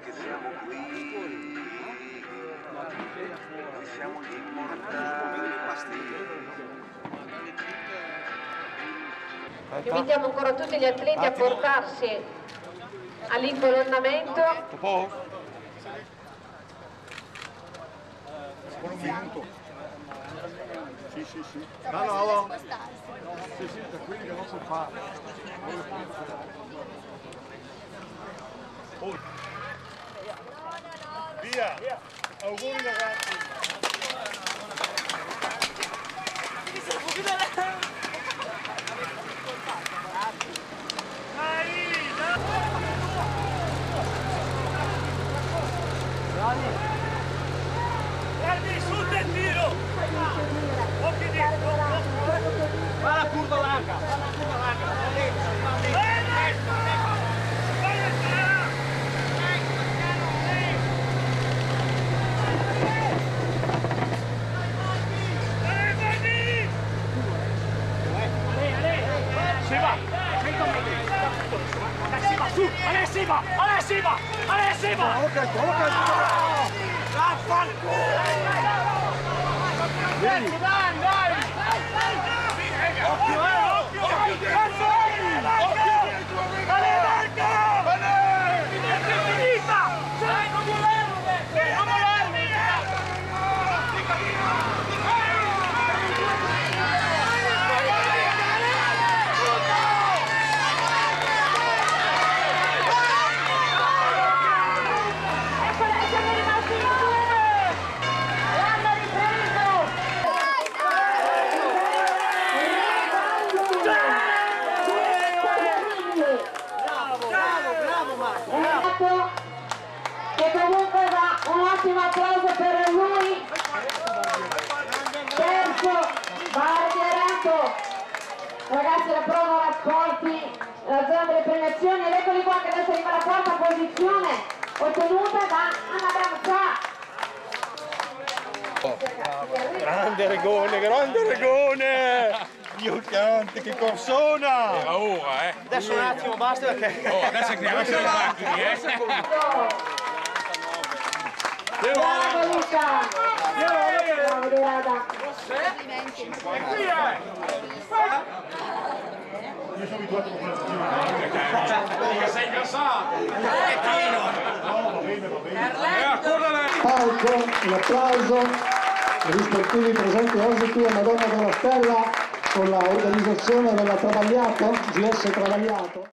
che siamo qui, siamo gli immortali. Invitiamo ancora tutti gli atleti a portarsi all'incolonnamento. Un minuto. Sì. No. Sì, da quelli che non si fa. Via! Auguri ragazzi! Guardi, sul del tiro! Occhi dentro! Va la curva larga! Alessiva! Dai! Occhio! Che comunque va un ottimo applauso per lui. Terzo Barberato. Ragazzi, la prova Rasporti, la zona delle premiazioni, ed eccoli qua che adesso arriva la quarta posizione ottenuta da Anna Branza. Grande Regone! Dio canti, che corsona! Era ora, Adesso un attimo, basta perché... Oh, adesso andiamo anche le macchine, Bravo Luca! Bravo Dorada! Io sono abituato a quella sei ingrassato! Palco, un applauso agli sportivi presenti oggi qui a Madonna della Stella con l'organizzazione della Travagliato, GS Travagliato.